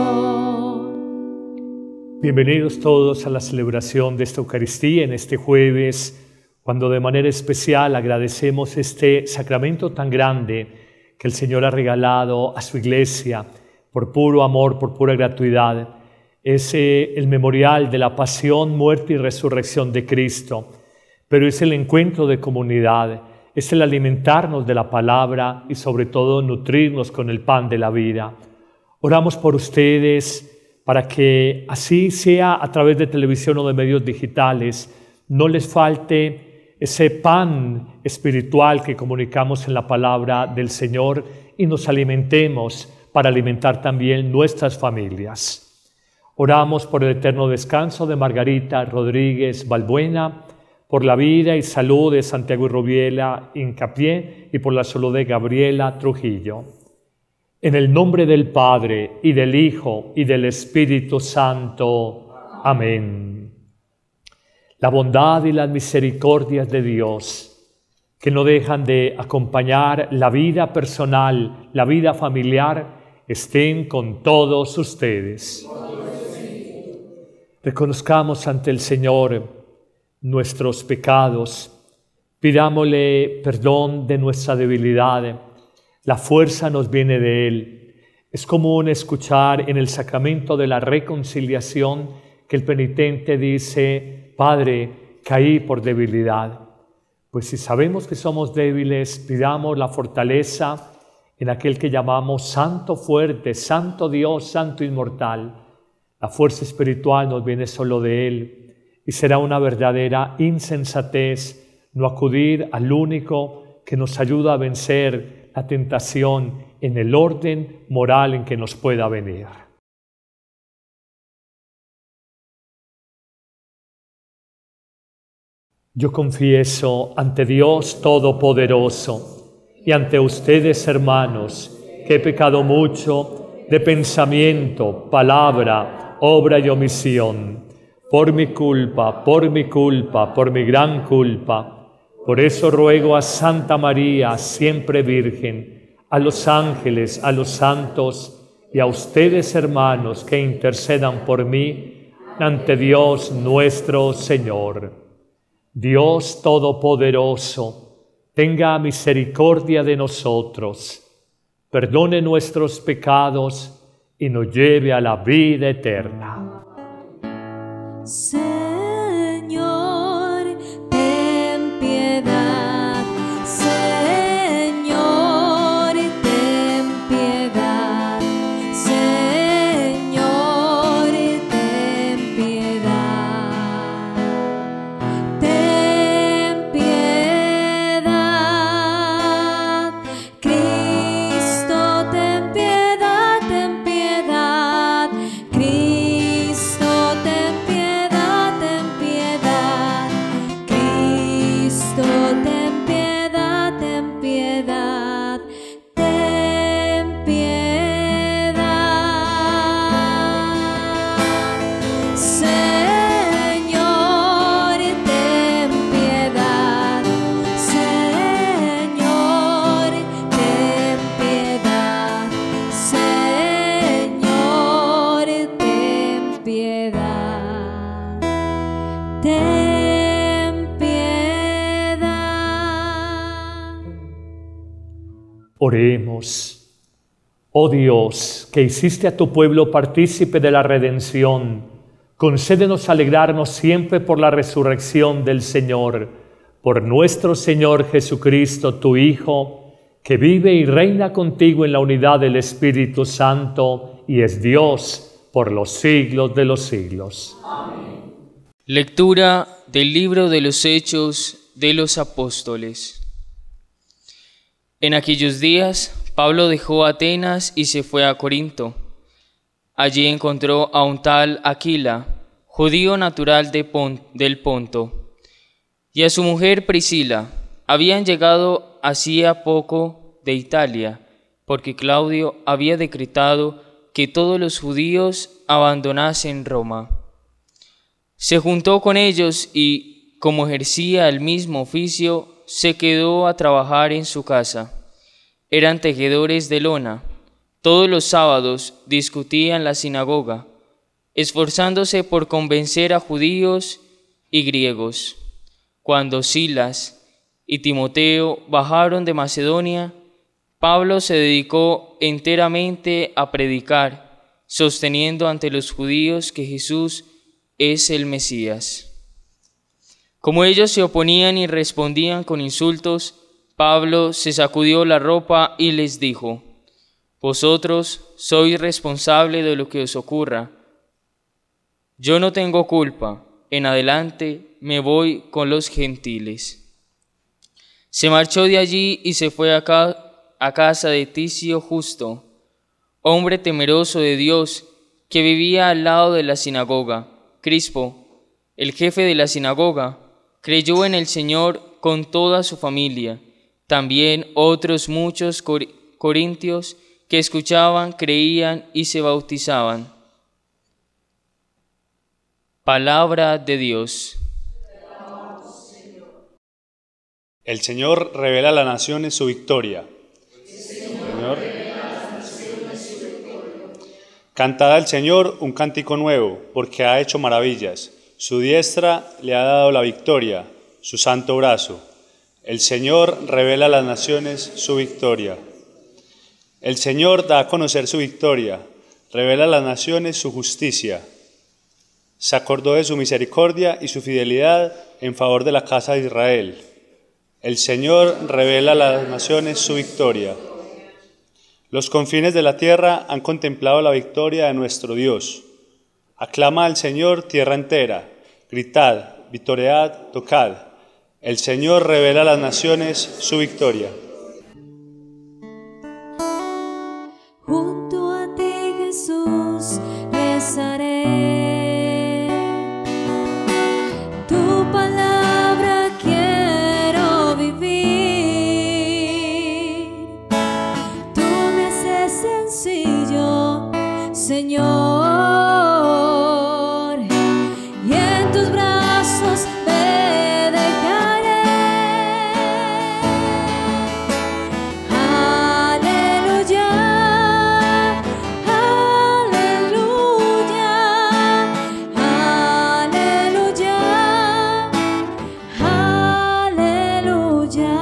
Bienvenidos todos a la celebración de esta Eucaristía en este jueves, cuando de manera especial agradecemos este sacramento tan grande que el Señor ha regalado a su Iglesia por puro amor, por pura gratuidad. Es el memorial de la pasión, muerte y resurrección de Cristo, pero es el encuentro de comunidad, es el alimentarnos de la palabra y sobre todo nutrirnos con el pan de la vida. Oramos por ustedes para que así sea a través de televisión o de medios digitales, no les falte ese pan espiritual que comunicamos en la palabra del Señor y nos alimentemos para alimentar también nuestras familias. Oramos por el eterno descanso de Margarita Rodríguez Balbuena, por la vida y salud de Santiago y Rubiela Incapié y por la salud de Gabriela Trujillo. En el nombre del Padre, y del Hijo, y del Espíritu Santo. Amén. La bondad y las misericordias de Dios, que no dejan de acompañar la vida personal, la vida familiar, estén con todos ustedes. Reconozcamos ante el Señor nuestros pecados, pidámosle perdón de nuestra debilidad. La fuerza nos viene de Él. Es común escuchar en el sacramento de la reconciliación que el penitente dice: Padre, caí por debilidad. Pues si sabemos que somos débiles, pidamos la fortaleza en aquel que llamamos Santo fuerte, Santo Dios, Santo inmortal. La fuerza espiritual nos viene solo de Él y será una verdadera insensatez no acudir al único que nos ayuda a vencer la tentación en el orden moral en que nos pueda venir. Yo confieso ante Dios Todopoderoso y ante ustedes, hermanos, que he pecado mucho de pensamiento, palabra, obra y omisión, por mi culpa, por mi gran culpa. Por eso ruego a Santa María, siempre Virgen, a los ángeles, a los santos y a ustedes, hermanos, que intercedan por mí ante Dios nuestro Señor. Dios Todopoderoso, tenga misericordia de nosotros, perdone nuestros pecados y nos lleve a la vida eterna. Oremos. Oh Dios, que hiciste a tu pueblo partícipe de la redención, concédenos alegrarnos siempre por la resurrección del Señor, por nuestro Señor Jesucristo, tu Hijo, que vive y reina contigo en la unidad del Espíritu Santo y es Dios por los siglos de los siglos. Amén. Lectura del libro de los Hechos de los Apóstoles. En aquellos días, Pablo dejó Atenas y se fue a Corinto. Allí encontró a un tal Aquila, judío natural del Ponto, y a su mujer Priscila. Habían llegado hacía poco de Italia, porque Claudio había decretado que todos los judíos abandonasen Roma. Se juntó con ellos y, como ejercía el mismo oficio, se quedó a trabajar en su casa. Eran tejedores de lona, todos los sábados discutía en la sinagoga, esforzándose por convencer a judíos y griegos. Cuando Silas y Timoteo bajaron de Macedonia, Pablo se dedicó enteramente a predicar, sosteniendo ante los judíos que Jesús es el Mesías. Como ellos se oponían y respondían con insultos, Pablo se sacudió la ropa y les dijo: «Vosotros sois responsables de lo que os ocurra. Yo no tengo culpa. En adelante me voy con los gentiles». Se marchó de allí y se fue a casa de Ticio Justo, hombre temeroso de Dios, que vivía al lado de la sinagoga. Crispo, el jefe de la sinagoga, creyó en el Señor con toda su familia. También otros muchos corintios que escuchaban, creían y se bautizaban. Palabra de Dios. El Señor revela a las naciones su victoria. Cantad al Señor un cántico nuevo, porque ha hecho maravillas. Su diestra le ha dado la victoria, su santo brazo. El Señor revela a las naciones su victoria. El Señor da a conocer su victoria, revela a las naciones su justicia. Se acordó de su misericordia y su fidelidad en favor de la casa de Israel. El Señor revela a las naciones su victoria. Los confines de la tierra han contemplado la victoria de nuestro Dios. Aclama al Señor tierra entera, gritad, vitoread, tocad. El Señor revela a las naciones su victoria. Junto a ti, Jesús, rezaré. Tu palabra quiero vivir. Tú me haces sencillo, Señor. Y en tus brazos me dejaré. Aleluya, aleluya, aleluya, aleluya.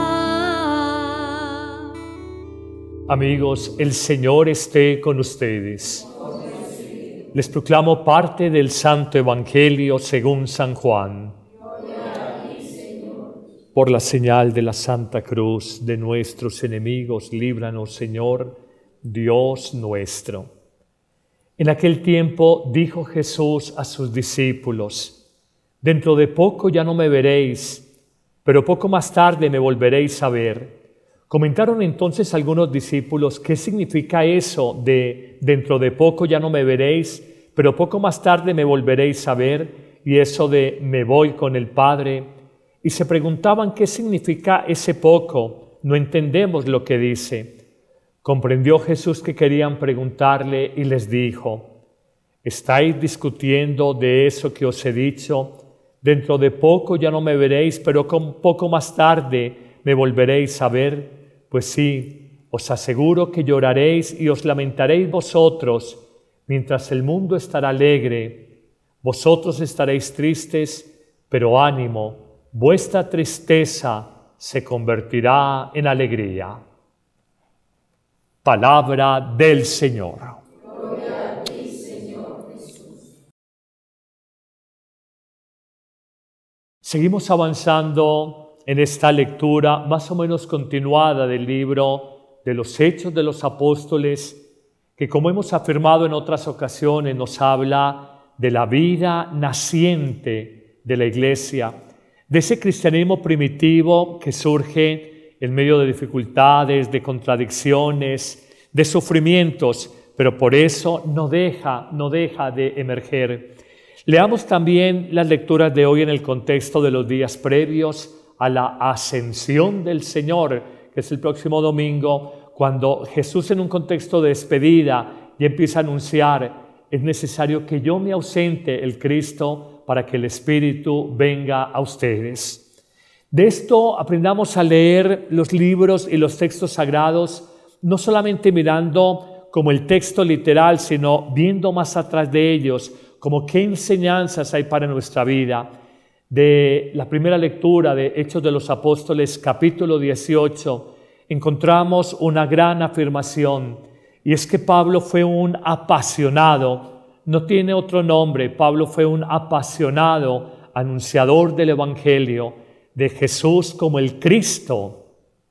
Amigos, el Señor esté con ustedes. Les proclamo parte del Santo Evangelio según San Juan. Por la señal de la Santa Cruz de nuestros enemigos, líbranos, Señor, Dios nuestro. En aquel tiempo dijo Jesús a sus discípulos: «Dentro de poco ya no me veréis, pero poco más tarde me volveréis a ver». Comentaron entonces algunos discípulos: ¿qué significa eso de dentro de poco ya no me veréis, pero poco más tarde me volveréis a ver? Y eso de me voy con el Padre. Y se preguntaban qué significa ese poco. No entendemos lo que dice. Comprendió Jesús que querían preguntarle y les dijo: ¿estáis discutiendo de eso que os he dicho? Dentro de poco ya no me veréis, pero poco más tarde me volveréis a ver. Pues sí, os aseguro que lloraréis y os lamentaréis vosotros, mientras el mundo estará alegre. Vosotros estaréis tristes, pero ánimo, vuestra tristeza se convertirá en alegría. Palabra del Señor. Gloria a ti, Señor Jesús. Seguimos avanzando en esta lectura más o menos continuada del libro de los Hechos de los Apóstoles, que, como hemos afirmado en otras ocasiones, nos habla de la vida naciente de la Iglesia, de ese cristianismo primitivo que surge en medio de dificultades, de contradicciones, de sufrimientos, pero por eso no deja de emerger. Leamos también las lecturas de hoy en el contexto de los días previos a la ascensión del Señor, que es el próximo domingo, cuando Jesús, en un contexto de despedida, ya empieza a anunciar: es necesario que yo me ausente, el Cristo, para que el Espíritu venga a ustedes. De esto aprendamos a leer los libros y los textos sagrados, no solamente mirando como el texto literal, sino viendo más atrás de ellos, como qué enseñanzas hay para nuestra vida. De la primera lectura de Hechos de los Apóstoles, capítulo 18, encontramos una gran afirmación, y es que Pablo fue un apasionado, no tiene otro nombre. Pablo fue un apasionado anunciador del Evangelio, de Jesús como el Cristo,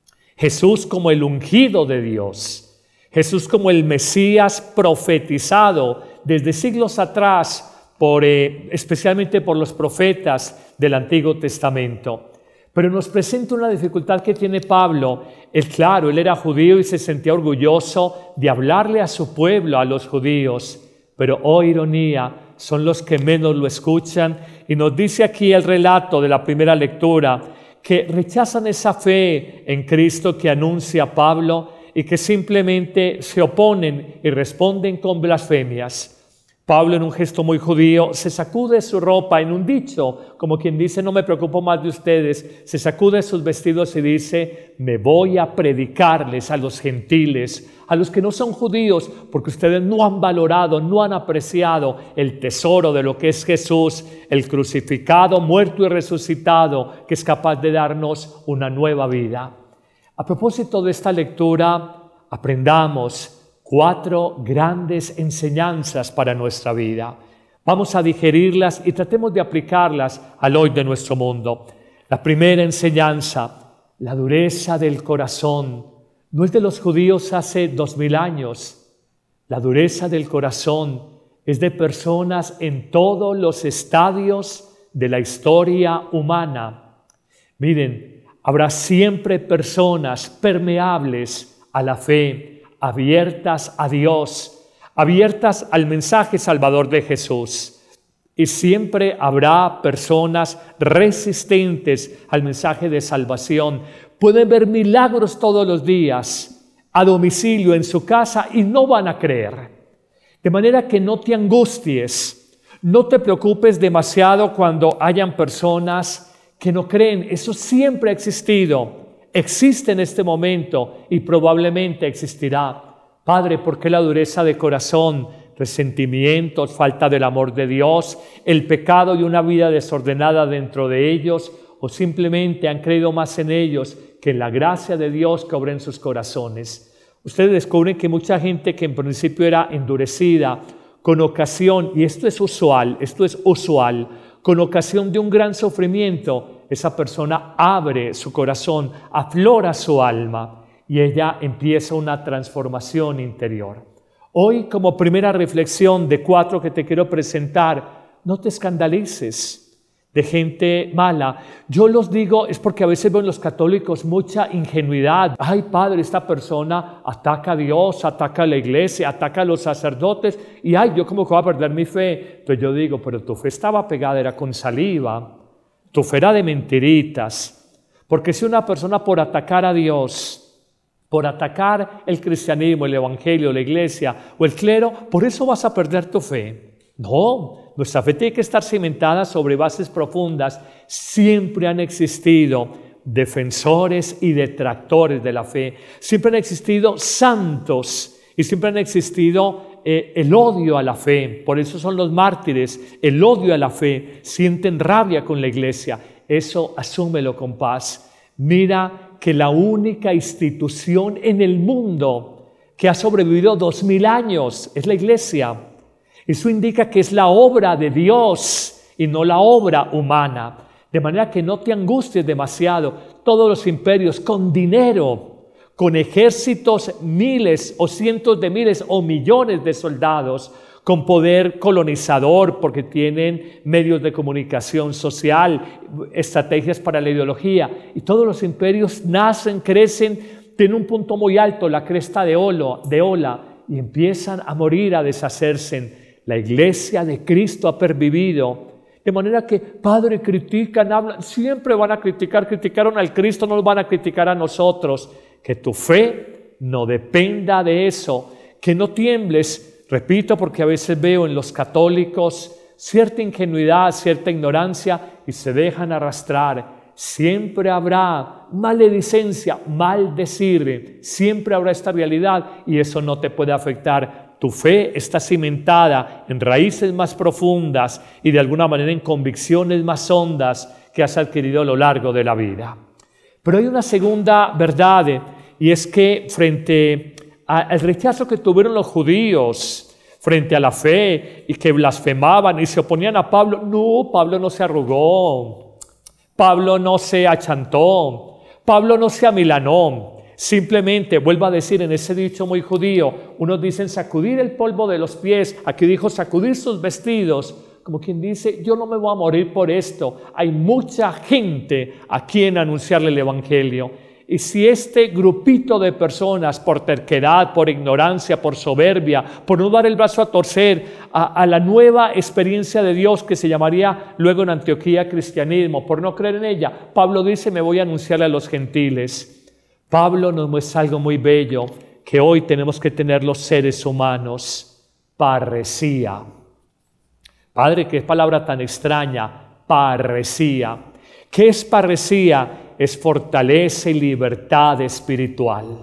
Jesús como el ungido de Dios, Jesús como el Mesías profetizado desde siglos atrás, especialmente por los profetas del Antiguo Testamento. Pero nos presenta una dificultad que tiene Pablo. Claro, él era judío y se sentía orgulloso de hablarle a su pueblo, a los judíos. Pero, oh ironía, son los que menos lo escuchan. Y nos dice aquí el relato de la primera lectura que rechazan esa fe en Cristo que anuncia Pablo y que simplemente se oponen y responden con blasfemias. Pablo, en un gesto muy judío, se sacude su ropa en un dicho, como quien dice, no me preocupo más de ustedes, se sacude sus vestidos y dice, me voy a predicarles a los gentiles, a los que no son judíos, porque ustedes no han valorado, no han apreciado el tesoro de lo que es Jesús, el crucificado, muerto y resucitado, que es capaz de darnos una nueva vida. A propósito de esta lectura, aprendamos 4 grandes enseñanzas para nuestra vida. Vamos a digerirlas y tratemos de aplicarlas al hoy de nuestro mundo. La primera enseñanza, la dureza del corazón, no es de los judíos hace 2000 años. La dureza del corazón es de personas en todos los estadios de la historia humana. Miren, habrá siempre personas permeables a la fe, abiertas a Dios, abiertas al mensaje salvador de Jesús. Y siempre habrá personas resistentes al mensaje de salvación. Pueden ver milagros todos los días, a domicilio, en su casa, y no van a creer. De manera que no te angusties, no te preocupes demasiado cuando hayan personas que no creen. Eso siempre ha existido. Existe en este momento y probablemente existirá. Padre, ¿por qué la dureza de corazón? Resentimientos, falta del amor de Dios, el pecado y una vida desordenada dentro de ellos, o simplemente han creído más en ellos que en la gracia de Dios que obra en sus corazones. Ustedes descubren que mucha gente que en principio era endurecida, con ocasión, y esto es usual, con ocasión de un gran sufrimiento, esa persona abre su corazón, aflora su alma y ella empieza una transformación interior. Hoy, como primera reflexión de 4 que te quiero presentar, no te escandalices de gente mala. Yo los digo, es porque a veces veo en los católicos mucha ingenuidad. Ay, padre, esta persona ataca a Dios, ataca a la iglesia, ataca a los sacerdotes y ay, yo como que voy a perder mi fe. Entonces yo digo, pero tu fe estaba pegada, era con saliva. Tu fe era de mentiritas, porque si una persona por atacar a Dios, por atacar el cristianismo, el evangelio, la iglesia o el clero, por eso vas a perder tu fe. No, nuestra fe tiene que estar cimentada sobre bases profundas. Siempre han existido defensores y detractores de la fe, siempre han existido santos y siempre han existido el odio a la fe. Por eso son los mártires, el odio a la fe, sienten rabia con la iglesia. Eso asúmelo con paz. Mira que la única institución en el mundo que ha sobrevivido 2000 años es la iglesia. Eso indica que es la obra de Dios y no la obra humana. De manera que no te angusties demasiado. Todos los imperios con dinero, con ejércitos, miles o cientos de miles o millones de soldados, con poder colonizador porque tienen medios de comunicación social, estrategias para la ideología. Y todos los imperios nacen, crecen, tienen un punto muy alto, la cresta de ola, y empiezan a morir, a deshacerse. La iglesia de Cristo ha pervivido. De manera que, Padre, critican, hablan, siempre van a criticar, criticaron al Cristo, no nos van a criticar a nosotros. Que tu fe no dependa de eso, que no tiembles, repito, porque a veces veo en los católicos cierta ingenuidad, cierta ignorancia y se dejan arrastrar. siempre habrá maledicencia, maldecir, siempre habrá esta realidad y eso no te puede afectar. Tu fe está cimentada en raíces más profundas y de alguna manera en convicciones más hondas que has adquirido a lo largo de la vida. Pero hay una segunda verdad y es que frente al rechazo que tuvieron los judíos frente a la fe y que blasfemaban y se oponían a Pablo, no, Pablo no se arrugó, Pablo no se achantó, Pablo no se amilanó. Simplemente, vuelvo a decir en ese dicho muy judío, unos dicen sacudir el polvo de los pies, aquí dijo sacudir sus vestidos, como quien dice, yo no me voy a morir por esto. Hay mucha gente a quien anunciarle el evangelio. Y si este grupito de personas, por terquedad, por ignorancia, por soberbia, por no dar el brazo a torcer a la nueva experiencia de Dios que se llamaría luego en Antioquía cristianismo, por no creer en ella, Pablo dice, me voy a anunciarle a los gentiles. Pablo nos muestra algo muy bello que hoy tenemos que tener los seres humanos, parresía. Padre, qué palabra tan extraña, parresía. ¿Qué es parresía? Es fortaleza y libertad espiritual.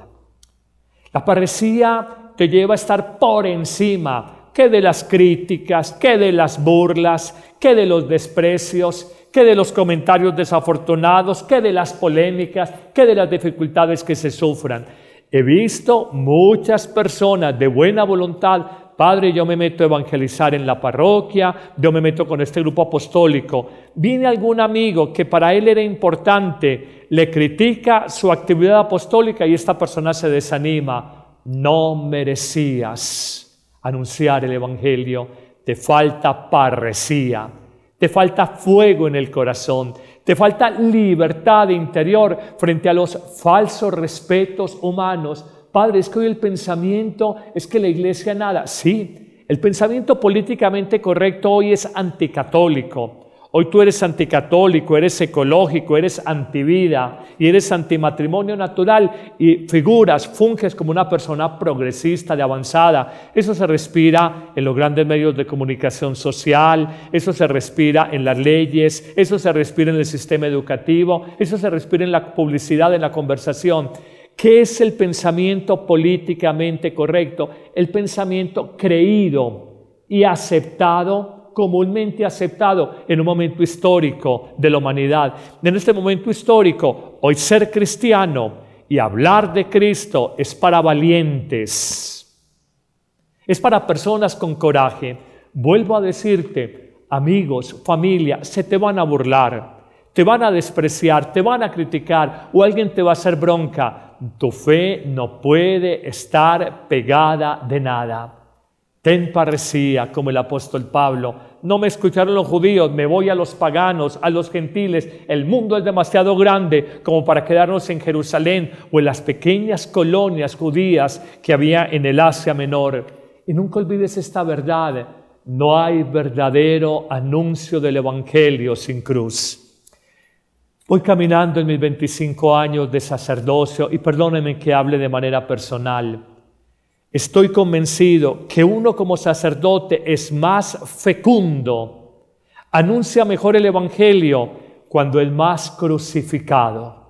La parresía te lleva a estar por encima, que de las críticas, que de las burlas, que de los desprecios, que de los comentarios desafortunados, que de las polémicas, que de las dificultades que se sufran. He visto muchas personas de buena voluntad. Padre, yo me meto a evangelizar en la parroquia, yo me meto con este grupo apostólico. Viene algún amigo que para él era importante, le critica su actividad apostólica y esta persona se desanima. No merecías anunciar el evangelio, te falta parresía, te falta fuego en el corazón, te falta libertad interior frente a los falsos respetos humanos. Padre, es que hoy el pensamiento es que la iglesia nada. Sí, el pensamiento políticamente correcto hoy es anticatólico. Hoy tú eres anticatólico, eres ecológico, eres antivida y eres antimatrimonio natural y funges como una persona progresista, de avanzada. Eso se respira en los grandes medios de comunicación social, eso se respira en las leyes, eso se respira en el sistema educativo, eso se respira en la publicidad, en la conversación. ¿Qué es el pensamiento políticamente correcto? El pensamiento creído y aceptado, comúnmente aceptado en un momento histórico de la humanidad. En este momento histórico, hoy ser cristiano y hablar de Cristo es para valientes, es para personas con coraje. Vuelvo a decirte, amigos, familia, se te van a burlar, te van a despreciar, te van a criticar o alguien te va a hacer bronca. Tu fe no puede estar pegada de nada. Ten parresía como el apóstol Pablo. No me escucharon los judíos, me voy a los paganos, a los gentiles. El mundo es demasiado grande como para quedarnos en Jerusalén o en las pequeñas colonias judías que había en el Asia Menor. Y nunca olvides esta verdad. No hay verdadero anuncio del evangelio sin cruz. Voy caminando en mis 25 años de sacerdocio y perdónenme que hable de manera personal. Estoy convencido que uno como sacerdote es más fecundo, anuncia mejor el evangelio cuando es más crucificado.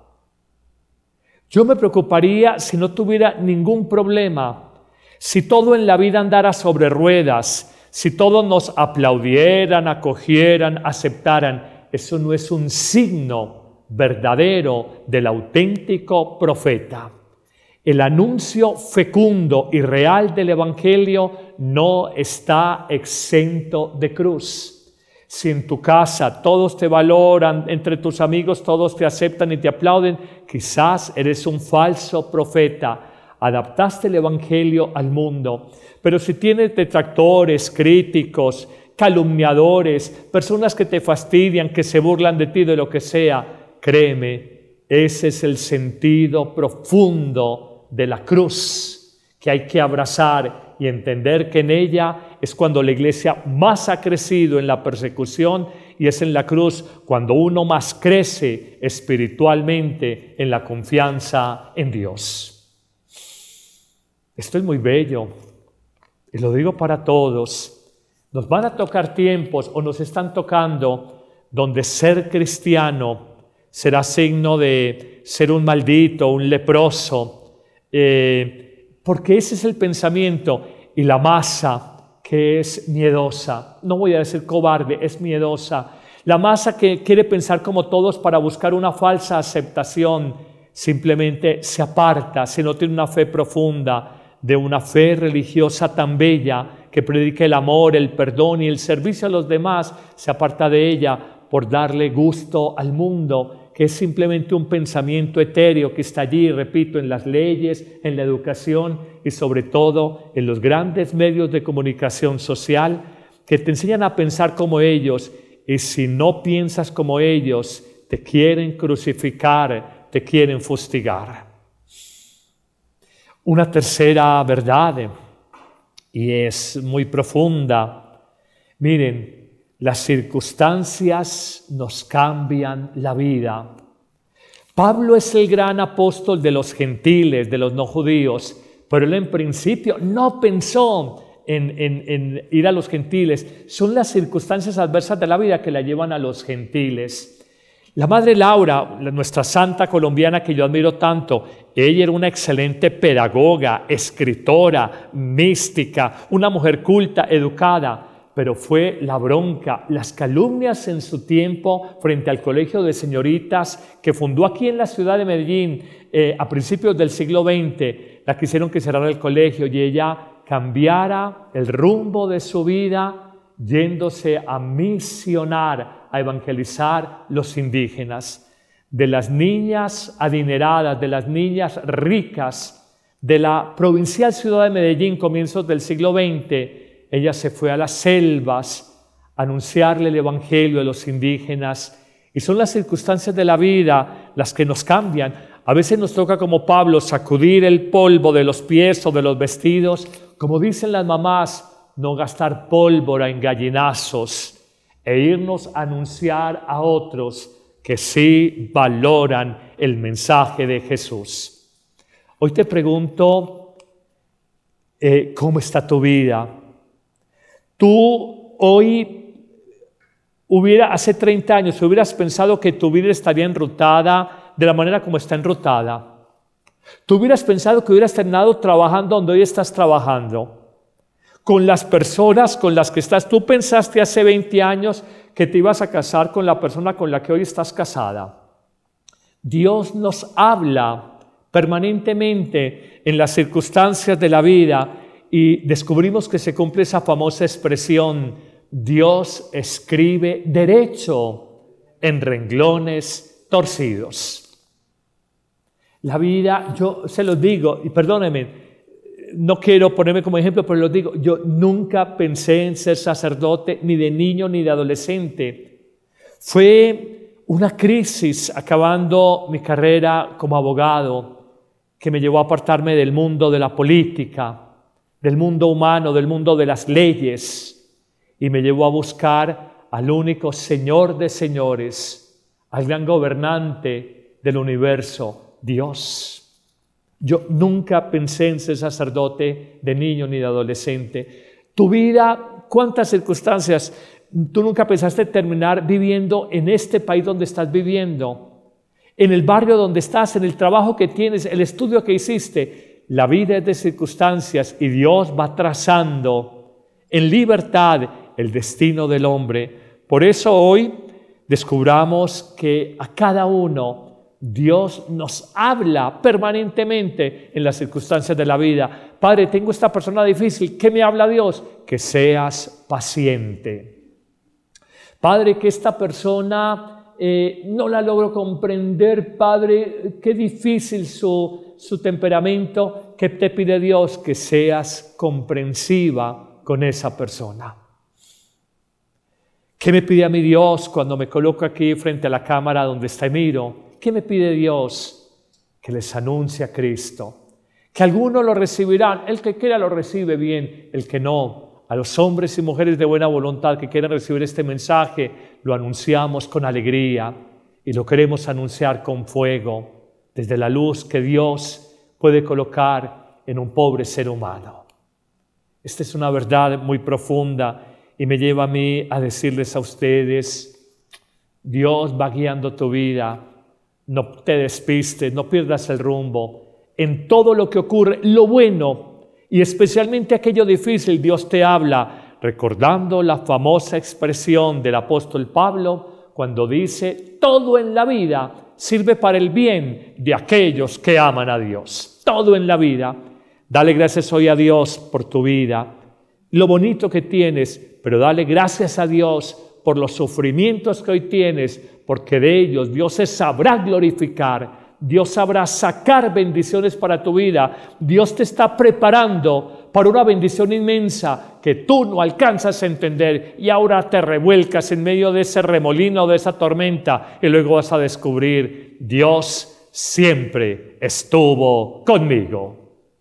Yo me preocuparía si no tuviera ningún problema, si todo en la vida andara sobre ruedas, si todos nos aplaudieran, acogieran, aceptaran. Eso no es un signo verdadero del auténtico profeta. El anuncio fecundo y real del evangelio no está exento de cruz. Si en tu casa todos te valoran, entre tus amigos todos te aceptan y te aplauden, quizás eres un falso profeta. Adaptaste el evangelio al mundo. Pero si tienes detractores, críticos, calumniadores, personas que te fastidian, que se burlan de ti, de lo que sea, créeme, ese es el sentido profundo de la cruz que hay que abrazar y entender que en ella es cuando la iglesia más ha crecido en la persecución y es en la cruz cuando uno más crece espiritualmente en la confianza en Dios. Esto es muy bello y lo digo para todos. Nos van a tocar tiempos o nos están tocando donde ser cristiano será signo de ser un maldito, un leproso, porque ese es el pensamiento. Y la masa que es miedosa, no voy a decir cobarde, es miedosa. La masa que quiere pensar como todos para buscar una falsa aceptación, simplemente se aparta si no tiene una fe profunda, de una fe religiosa tan bella que predica el amor, el perdón y el servicio a los demás, se aparta de ella por darle gusto al mundo, que es simplemente un pensamiento etéreo que está allí, repito, en las leyes, en la educación y sobre todo en los grandes medios de comunicación social que te enseñan a pensar como ellos, y si no piensas como ellos, te quieren crucificar, te quieren fustigar. Una tercera verdad, y es muy profunda. Miren, las circunstancias nos cambian la vida. Pablo es el gran apóstol de los gentiles, de los no judíos, pero él en principio no pensó en ir a los gentiles. Son las circunstancias adversas de la vida que la llevan a los gentiles. La Madre Laura, nuestra santa colombiana que yo admiro tanto, ella era una excelente pedagoga, escritora, mística, una mujer culta, educada, pero fue la bronca, las calumnias en su tiempo frente al Colegio de Señoritas que fundó aquí en la ciudad de Medellín a principios del siglo XX. La quisieron que cerrara el colegio y ella cambiara el rumbo de su vida yéndose a misionar, a evangelizar los indígenas. De las niñas adineradas, de las niñas ricas de la provincial ciudad de Medellín, comienzos del siglo XX, ella se fue a las selvas a anunciarle el evangelio a los indígenas. Y son las circunstancias de la vida las que nos cambian. A veces nos toca, como Pablo, sacudir el polvo de los pies o de los vestidos. Como dicen las mamás, no gastar pólvora en gallinazos e irnos a anunciar a otros que sí valoran el mensaje de Jesús. Hoy te pregunto, ¿cómo está tu vida? Tú hoy hace 30 años, hubieras pensado que tu vida estaría enrutada de la manera como está enrutada. Tú hubieras pensado que hubieras terminado trabajando donde hoy estás trabajando, con las personas con las que estás. Tú pensaste hace 20 años que te ibas a casar con la persona con la que hoy estás casada. Dios nos habla permanentemente en las circunstancias de la vida y descubrimos que se cumple esa famosa expresión: Dios escribe derecho en renglones torcidos. La vida, yo se los digo, y perdónenme, no quiero ponerme como ejemplo, pero los digo, yo nunca pensé en ser sacerdote, ni de niño ni de adolescente. Fue una crisis acabando mi carrera como abogado que me llevó a apartarme del mundo de la política, del mundo humano, del mundo de las leyes, y me llevó a buscar al único Señor de señores, al gran gobernante del universo, Dios. Yo nunca pensé en ser sacerdote de niño ni de adolescente. Tu vida, ¿cuántas circunstancias? Tú nunca pensaste terminar viviendo en este país donde estás viviendo, en el barrio donde estás, en el trabajo que tienes, el estudio que hiciste. La vida es de circunstancias y Dios va trazando en libertad el destino del hombre. Por eso hoy descubramos que a cada uno Dios nos habla permanentemente en las circunstancias de la vida. Padre, tengo esta persona difícil. ¿Qué me habla Dios? Que seas paciente. Padre, que esta persona no la logro comprender. Padre, qué difícil su temperamento. ¿Qué te pide Dios? Que seas comprensiva con esa persona. ¿Qué me pide a mí Dios cuando me coloco aquí frente a la cámara donde está Emiro? ¿Qué me pide Dios? Que les anuncie a Cristo. Que algunos lo recibirán. El que quiera lo recibe bien, el que no. A los hombres y mujeres de buena voluntad que quieran recibir este mensaje, lo anunciamos con alegría y lo queremos anunciar con fuego, desde la luz que Dios puede colocar en un pobre ser humano. Esta es una verdad muy profunda y me lleva a mí a decirles a ustedes: Dios va guiando tu vida no te despistes, no pierdas el rumbo. En todo lo que ocurre, lo bueno y especialmente aquello difícil, Dios te habla, recordando la famosa expresión del apóstol Pablo cuando dice, todo en la vida sirve para el bien de aquellos que aman a Dios. Todo en la vida. Dale gracias hoy a Dios por tu vida, lo bonito que tienes, pero dale gracias a Dios por los sufrimientos que hoy tienes, porque de ellos Dios se sabrá glorificar, Dios sabrá sacar bendiciones para tu vida. Dios te está preparando para una bendición inmensa que tú no alcanzas a entender y ahora te revuelcas en medio de ese remolino, de esa tormenta, y luego vas a descubrir, Dios siempre estuvo conmigo.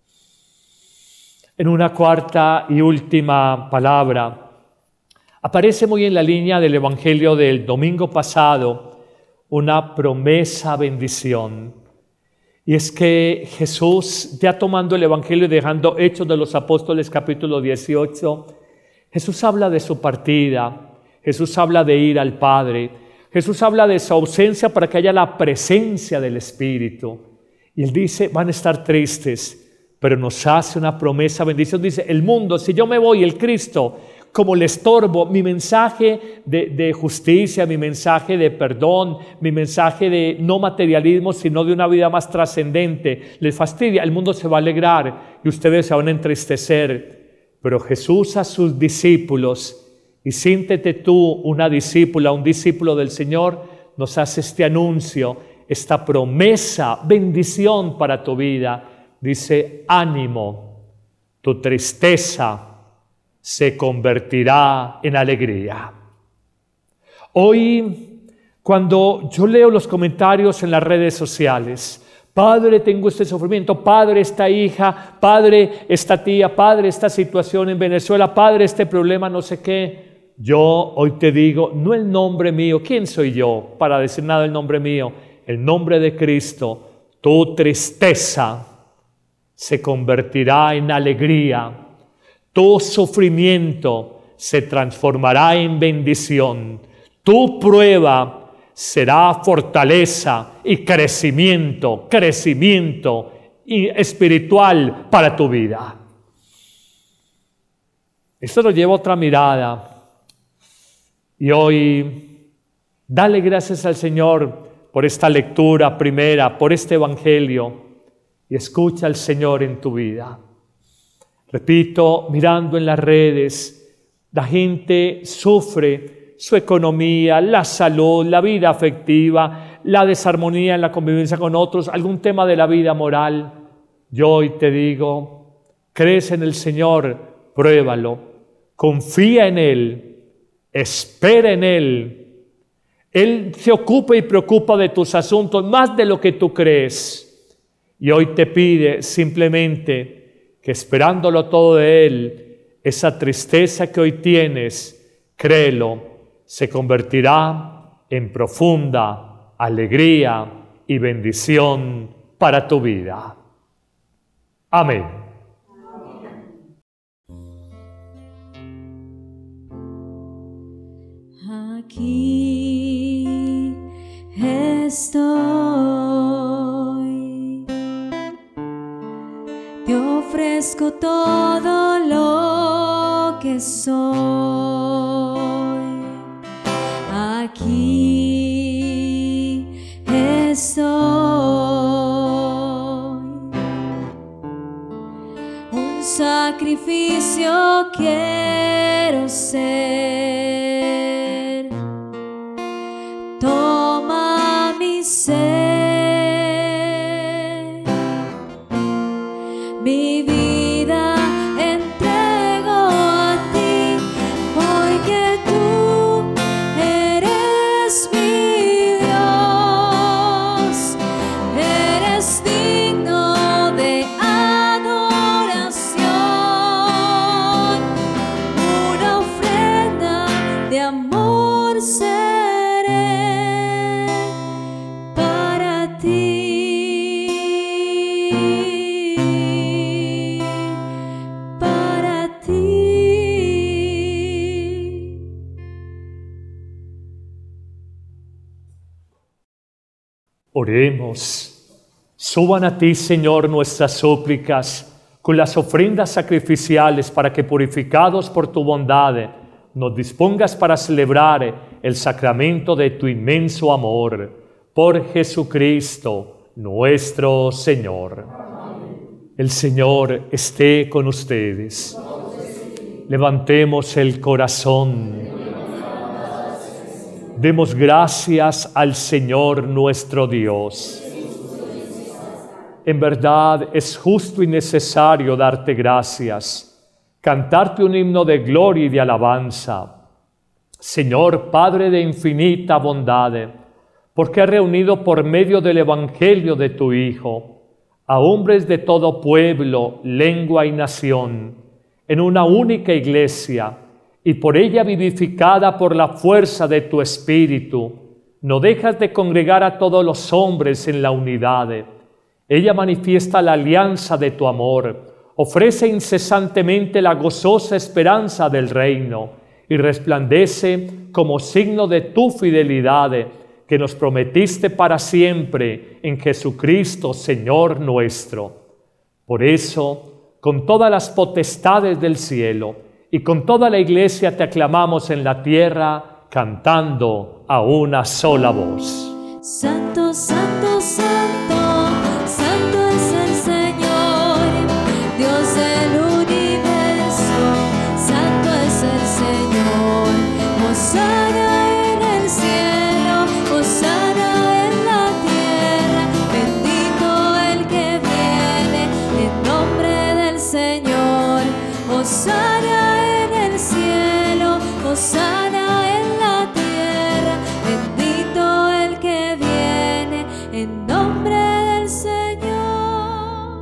En una cuarta y última palabra, aparece muy en la línea del Evangelio del domingo pasado, una promesa bendición. Y es que Jesús, ya tomando el Evangelio y dejando Hechos de los Apóstoles capítulo 18, Jesús habla de su partida, Jesús habla de ir al Padre, Jesús habla de su ausencia para que haya la presencia del Espíritu. Y Él dice, van a estar tristes, pero nos hace una promesa, bendición. Dice, el mundo, si yo me voy, el Cristo, como le estorbo, mi mensaje de justicia, mi mensaje de perdón, mi mensaje de no materialismo, sino de una vida más trascendente, les fastidia, el mundo se va a alegrar y ustedes se van a entristecer. Pero Jesús a sus discípulos, y siéntete tú una discípula, un discípulo del Señor, nos hace este anuncio, esta promesa, bendición para tu vida. Dice, ánimo, tu tristeza se convertirá en alegría. Hoy, cuando yo leo los comentarios en las redes sociales, Padre, tengo este sufrimiento, Padre, esta hija, Padre, esta tía, Padre, esta situación en Venezuela, Padre, este problema, no sé qué. Yo hoy te digo, no el nombre mío, ¿quién soy yo para decir nada el nombre mío? El nombre de Cristo, tu tristeza se convertirá en alegría, tu sufrimiento se transformará en bendición, tu prueba será fortaleza y crecimiento espiritual para tu vida. Esto nos lleva a otra mirada y hoy dale gracias al Señor por esta lectura primera, por este Evangelio. Y escucha al Señor en tu vida. Repito, mirando en las redes, la gente sufre su economía, la salud, la vida afectiva, la desarmonía en la convivencia con otros, algún tema de la vida moral. Yo hoy te digo, crees en el Señor, pruébalo, confía en Él, espera en Él. Él se ocupa y preocupa de tus asuntos más de lo que tú crees. Y hoy te pide simplemente que esperándolo todo de Él, esa tristeza que hoy tienes, créelo, se convertirá en profunda alegría y bendición para tu vida. Amén. Aquí estoy. Te ofrezco todo lo que soy. Aquí estoy. Un sacrificio quiero ser. Toma mi ser. Mi vida entrego a ti, porque tú eres mi Dios, eres digno de adoración, una ofrenda de amor seré para ti. Oremos. Suban a ti, Señor, nuestras súplicas con las ofrendas sacrificiales para que, purificados por tu bondad, nos dispongas para celebrar el sacramento de tu inmenso amor. Por Jesucristo, nuestro Señor. El Señor esté con ustedes. Levantemos el corazón. Demos gracias al Señor nuestro Dios. En verdad es justo y necesario darte gracias, cantarte un himno de gloria y de alabanza. Señor, Padre de infinita bondad, porque has reunido por medio del Evangelio de tu Hijo a hombres de todo pueblo, lengua y nación, en una única iglesia, y por ella vivificada por la fuerza de tu Espíritu, no dejas de congregar a todos los hombres en la unidad. Ella manifiesta la alianza de tu amor, ofrece incesantemente la gozosa esperanza del reino y resplandece como signo de tu fidelidad que nos prometiste para siempre en Jesucristo, Señor nuestro. Por eso, con todas las potestades del cielo y con toda la iglesia te aclamamos en la tierra, cantando a una sola voz. Santo, santo, santo, santo es el Señor, Dios del universo, santo es el Señor. Hosana en el cielo, hosana en la tierra, bendito el que viene en nombre del Señor. Hosana en el cielo, hosana en la tierra, bendito el que viene en nombre del Señor.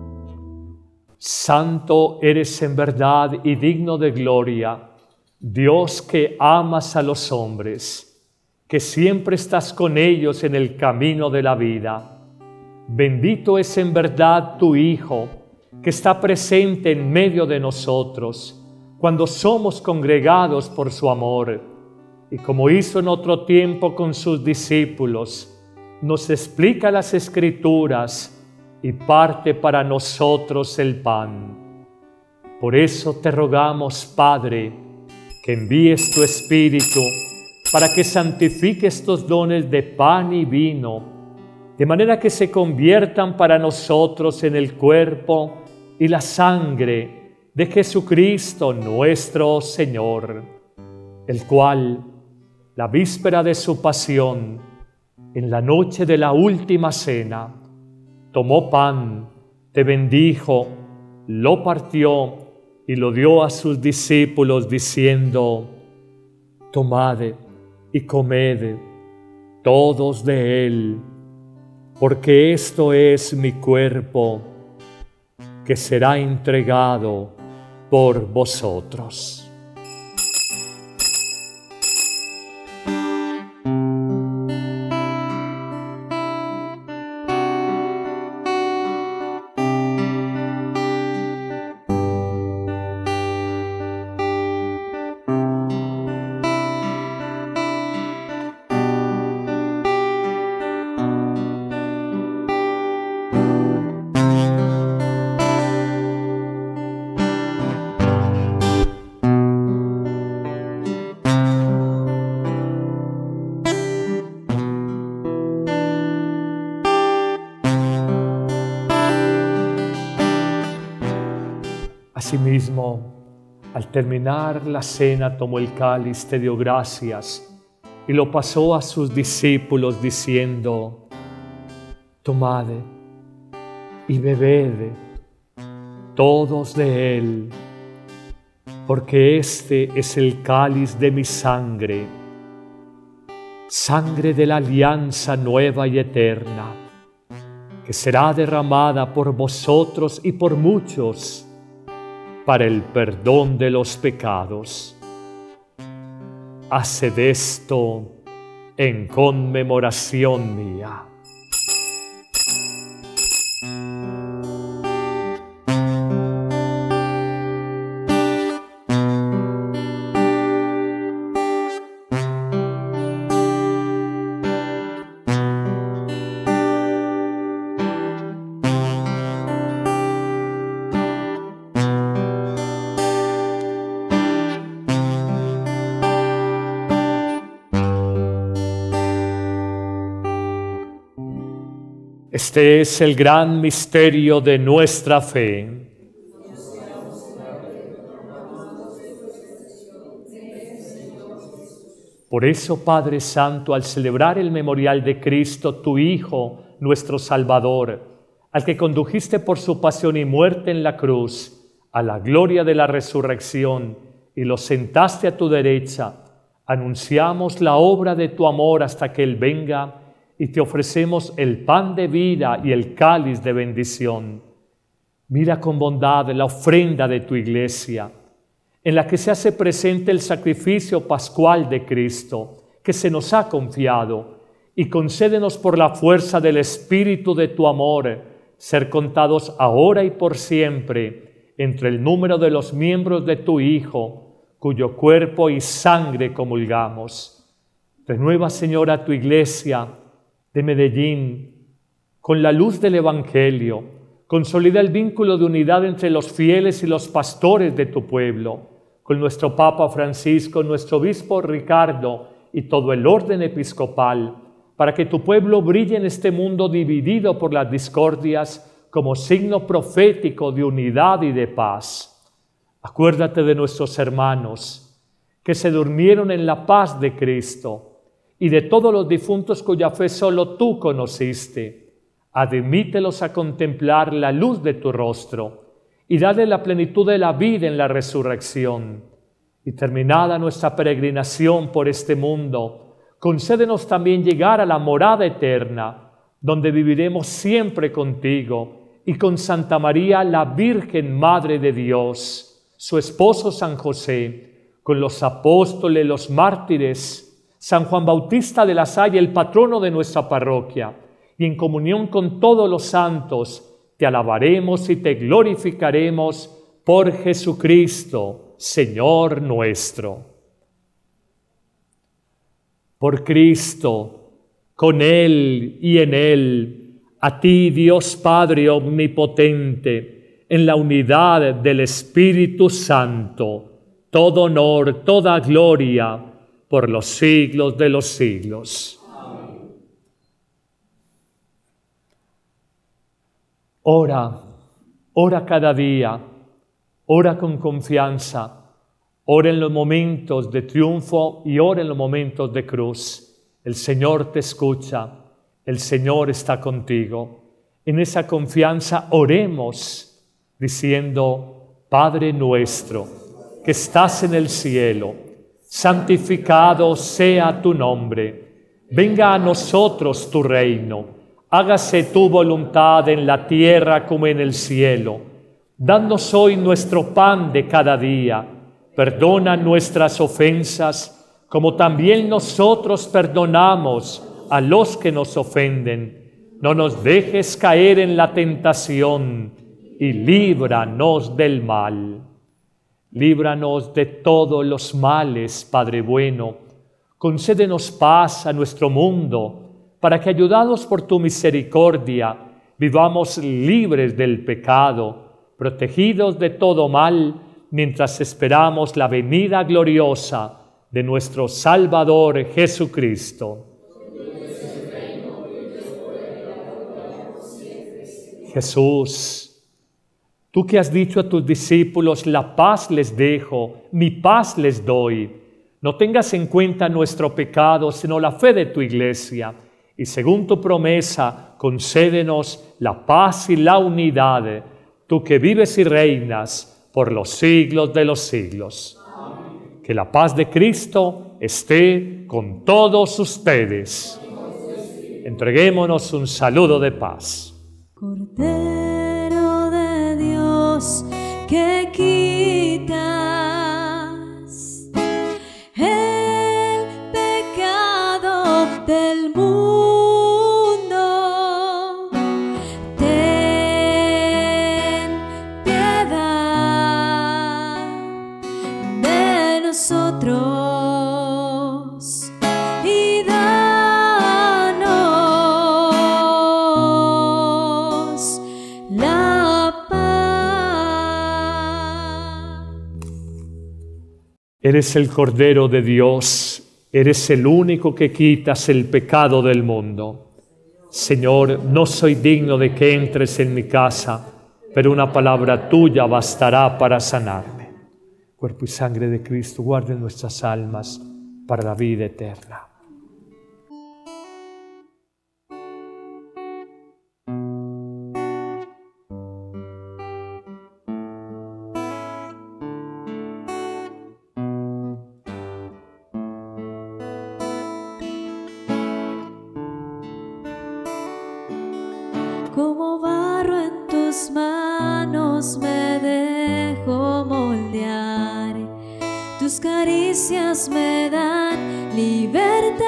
Santo eres en verdad y digno de gloria, Dios que amas a los hombres, que siempre estás con ellos en el camino de la vida. Bendito es en verdad tu Hijo, que está presente en medio de nosotros, cuando somos congregados por su amor, y como hizo en otro tiempo con sus discípulos, nos explica las Escrituras y parte para nosotros el pan. Por eso te rogamos, Padre, que envíes tu Espíritu para que santifique estos dones de pan y vino, de manera que se conviertan para nosotros en el cuerpo y la sangre de Jesucristo nuestro Señor, el cual, la víspera de su pasión, en la noche de la última cena, tomó pan, te bendijo, lo partió y lo dio a sus discípulos diciendo: tomad y comed todos de él, porque esto es mi cuerpo, que será entregado por vosotros. Asimismo, al terminar la cena, tomó el cáliz, te dio gracias y lo pasó a sus discípulos diciendo: tomad y bebed todos de él, porque este es el cáliz de mi sangre, sangre de la alianza nueva y eterna, que será derramada por vosotros y por muchos para el perdón de los pecados. Haced esto en conmemoración mía. Este es el gran misterio de nuestra fe. Por eso, Padre Santo, al celebrar el memorial de Cristo, tu Hijo, nuestro Salvador, al que condujiste por su pasión y muerte en la cruz, a la gloria de la resurrección, y lo sentaste a tu derecha, anunciamos la obra de tu amor hasta que Él venga, y te ofrecemos el pan de vida y el cáliz de bendición. Mira con bondad la ofrenda de tu Iglesia, en la que se hace presente el sacrificio pascual de Cristo, que se nos ha confiado, y concédenos por la fuerza del Espíritu de tu amor, ser contados ahora y por siempre entre el número de los miembros de tu Hijo, cuyo cuerpo y sangre comulgamos. Renueva, Señor, a tu Iglesia de Medellín con la luz del Evangelio. Consolida el vínculo de unidad entre los fieles y los pastores de tu pueblo, con nuestro Papa Francisco, nuestro Obispo Ricardo y todo el orden episcopal, para que tu pueblo brille en este mundo dividido por las discordias como signo profético de unidad y de paz. Acuérdate de nuestros hermanos que se durmieron en la paz de Cristo y de todos los difuntos cuya fe solo tú conociste. Admítelos a contemplar la luz de tu rostro y dale la plenitud de la vida en la resurrección. Y terminada nuestra peregrinación por este mundo, concédenos también llegar a la morada eterna, donde viviremos siempre contigo y con Santa María, la Virgen Madre de Dios, su esposo San José, con los apóstoles, los mártires, San Juan Bautista de la Salle, el patrono de nuestra parroquia, y en comunión con todos los santos, te alabaremos y te glorificaremos por Jesucristo, Señor nuestro. Por Cristo, con Él y en Él, a ti, Dios Padre omnipotente, en la unidad del Espíritu Santo, todo honor, toda gloria, por los siglos de los siglos. Ora cada día, ora con confianza, ora en los momentos de triunfo y ora en los momentos de cruz. El Señor te escucha, el Señor está contigo. En esa confianza oremos diciendo: Padre nuestro, que estás en el cielo, santificado sea tu nombre. Venga a nosotros tu reino. Hágase tu voluntad en la tierra como en el cielo. Danos hoy nuestro pan de cada día. Perdona nuestras ofensas, como también nosotros perdonamos a los que nos ofenden. No nos dejes caer en la tentación y líbranos del mal. Líbranos de todos los males, Padre bueno. Concédenos paz a nuestro mundo, para que, ayudados por tu misericordia, vivamos libres del pecado, protegidos de todo mal, mientras esperamos la venida gloriosa de nuestro Salvador Jesucristo. Jesús, tú que has dicho a tus discípulos: la paz les dejo, mi paz les doy, no tengas en cuenta nuestro pecado, sino la fe de tu Iglesia. Y según tu promesa, concédenos la paz y la unidad, tú que vives y reinas por los siglos de los siglos. Amén. Que la paz de Cristo esté con todos ustedes. Entreguémonos un saludo de paz. Cordero de Dios, que quitas el pecado del mundo. Y danos la paz. Eres el Cordero de Dios, eres el único que quitas el pecado del mundo. Señor, no soy digno de que entres en mi casa, pero una palabra tuya bastará para sanarme. Cuerpo y sangre de Cristo, guarden nuestras almas para la vida eterna. Como barro en tus manos me dejo moldear, tus caricias me dan libertad,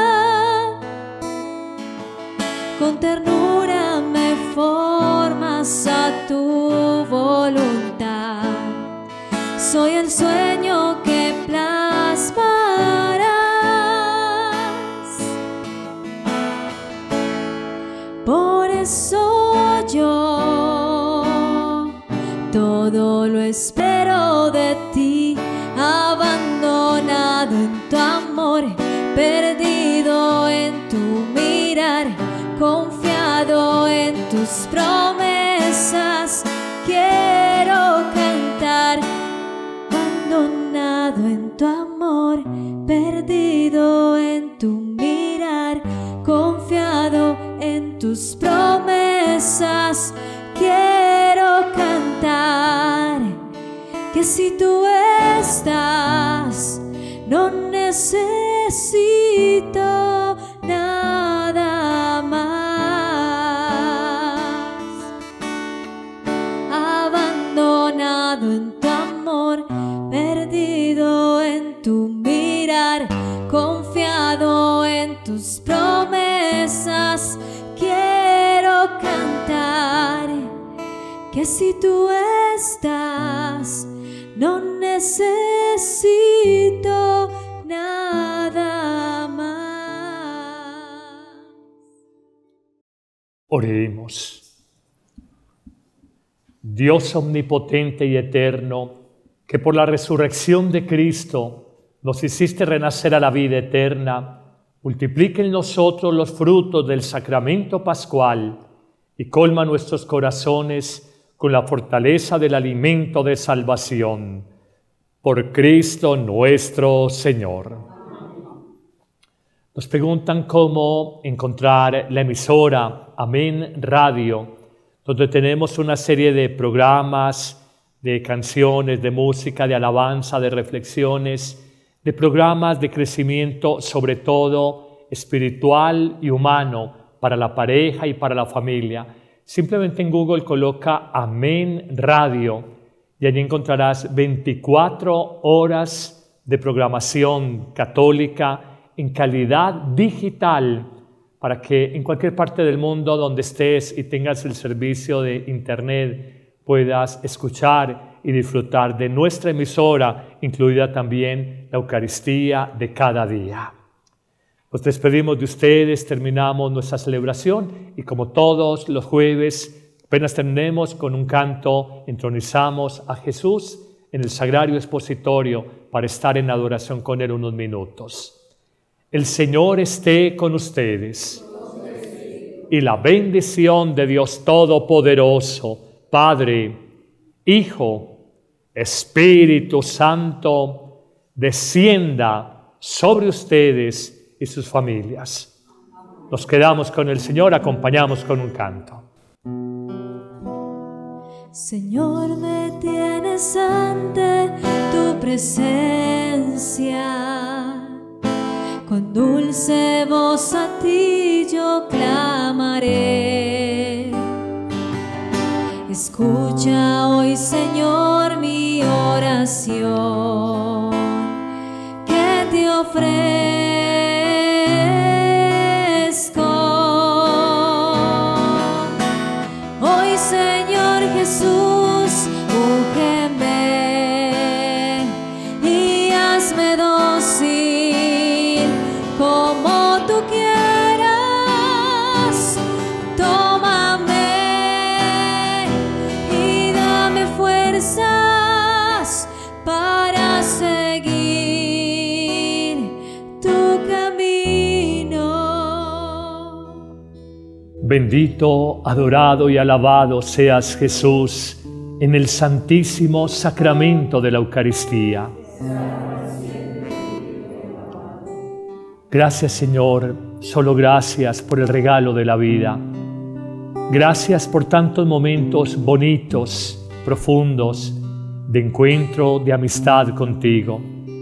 con ternura me formas a tu voluntad, soy el sueño que plasmarás. Por eso yo todo lo espero de ti, abandonado en tu amor, perdido en tu mirar, confiado en tus promesas. Quiero cantar, abandonado en tu amor, perdido en tu mirar, confiado en tus promesas. Quiero cantar que si tú estás, no necesito nada más. Abandonado en tu amor, perdido en tu mirar, confiado en tus promesas. Quiero cantar que si tú estás, no necesito nada más. Oremos. Dios omnipotente y eterno, que por la resurrección de Cristo nos hiciste renacer a la vida eterna, multiplique en nosotros los frutos del sacramento pascual y colma nuestros corazones con la fortaleza del alimento de salvación. Por Cristo nuestro Señor. Nos preguntan cómo encontrar la emisora Amén Radio, donde tenemos una serie de programas, de canciones, de música, de alabanza, de reflexiones, de programas de crecimiento, sobre todo espiritual y humano, para la pareja y para la familia. Simplemente en Google coloca Amén Radio y allí encontrarás 24 horas de programación católica en calidad digital, para que en cualquier parte del mundo donde estés y tengas el servicio de internet puedas escuchar y disfrutar de nuestra emisora, incluida también la Eucaristía de cada día. Nos despedimos de ustedes, terminamos nuestra celebración y como todos los jueves, apenas terminemos con un canto, entronizamos a Jesús en el sagrario expositorio para estar en adoración con Él unos minutos. El Señor esté con ustedes y la bendición de Dios Todopoderoso, Padre, Hijo, Espíritu Santo, descienda sobre ustedes y sus familias. Nos quedamos con el Señor, acompañamos con un canto. Señor, me tienes ante tu presencia, con dulce voz a ti yo clamaré. Escucha hoy, Señor, mi oración, que te ofrezco. Hoy, Señor Jesús, úngeme y hazme dócil como tú quieras. Tómame y dame fuerzas para seguir tu Bendito, adorado y alabado seas, Jesús, en el santísimo sacramento de la Eucaristía. Gracias, Señor, solo gracias por el regalo de la vida. Gracias por tantos momentos bonitos, profundos, de encuentro, de amistad contigo.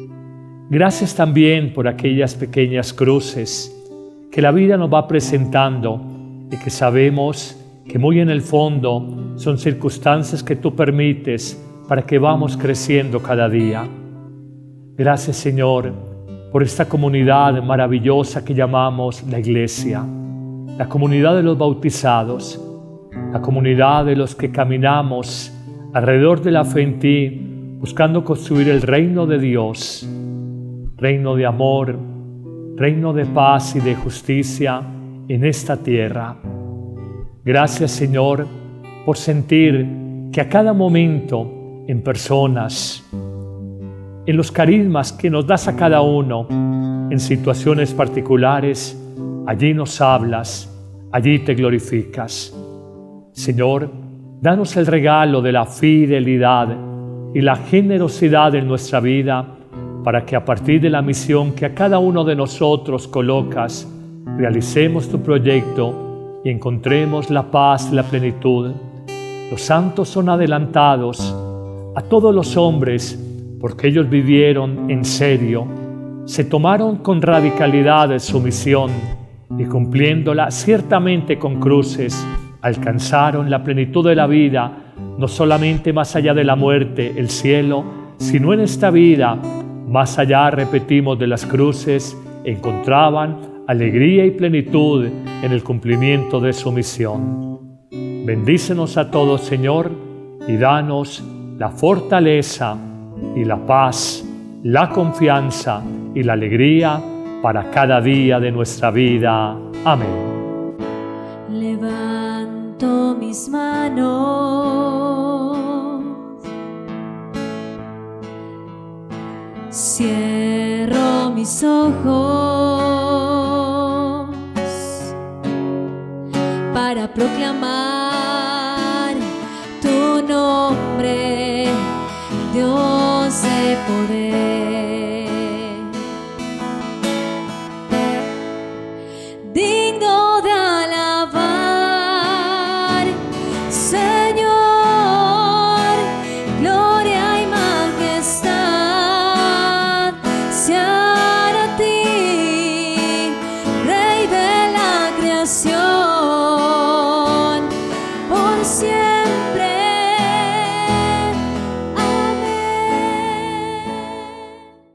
Gracias también por aquellas pequeñas cruces que la vida nos va presentando y que sabemos que muy en el fondo son circunstancias que tú permites para que vamos creciendo cada día. Gracias, Señor, por esta comunidad maravillosa que llamamos la Iglesia, la comunidad de los bautizados, la comunidad de los que caminamos alrededor de la fe en ti, buscando construir el reino de Dios, reino de amor, reino de paz y de justicia en esta tierra. Gracias, Señor, por sentir que a cada momento, en personas, en los carismas que nos das a cada uno, en situaciones particulares, allí nos hablas, allí te glorificas. Señor, danos el regalo de la fidelidad y la generosidad en nuestra vida, para que a partir de la misión que a cada uno de nosotros colocas, realicemos tu proyecto y encontremos la paz y la plenitud. Los santos son adelantados a todos los hombres porque ellos vivieron en serio, se tomaron con radicalidad su misión y cumpliéndola ciertamente con cruces, alcanzaron la plenitud de la vida, no solamente más allá de la muerte, el cielo, sino en esta vida, más allá, repetimos, de las cruces, encontraban alegría y plenitud en el cumplimiento de su misión. Bendícenos a todos, Señor, y danos la fortaleza y la paz, la confianza y la alegría para cada día de nuestra vida. Amén. Levanto mis manos, cierro mis ojos para proclamar tu nombre, Dios de poder.